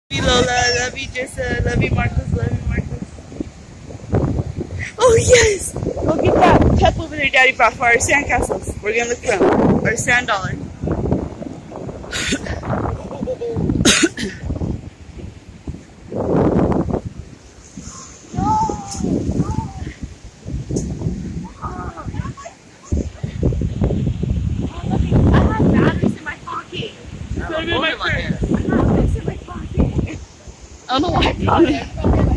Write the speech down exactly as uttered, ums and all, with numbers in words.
Lola, love you Jessa, love you Marcos, love you Marcos. Oh yes! Go get that cup over there Daddy brought for our sandcastles. We're gonna look for them. Our sand dollar. I don't know why I brought it.